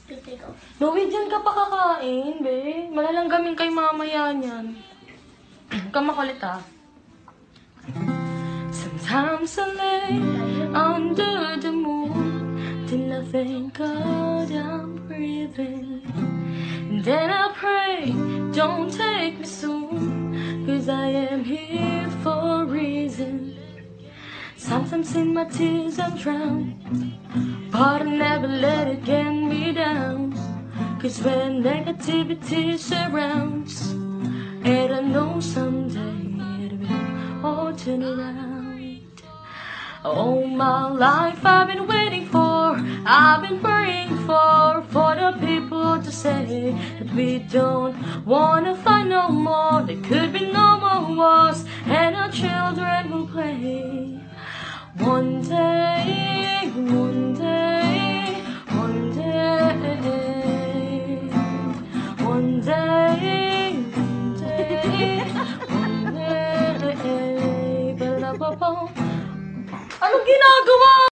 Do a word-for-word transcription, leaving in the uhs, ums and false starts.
Louie, dyan ka pa kakain, be. Malalanggamin kay mamaya niyan. Huwag ka makulit, ah. Sometimes I lay under the moon till I thank God I'm breathing. And then I pray, don't take me soon, cause I am here for a reason. Sometimes in my tears I'm drowned, but I never let it get me down. Cause when negativity surrounds, and I know someday it will all turn around. All my life I've been waiting for, I've been praying for, for the people to say that we don't wanna fight no more. There could be no more wars, and our children will play. One day, one day, one day, one day, one day, one day, ba-da-ba-ba. Anong ginagawa?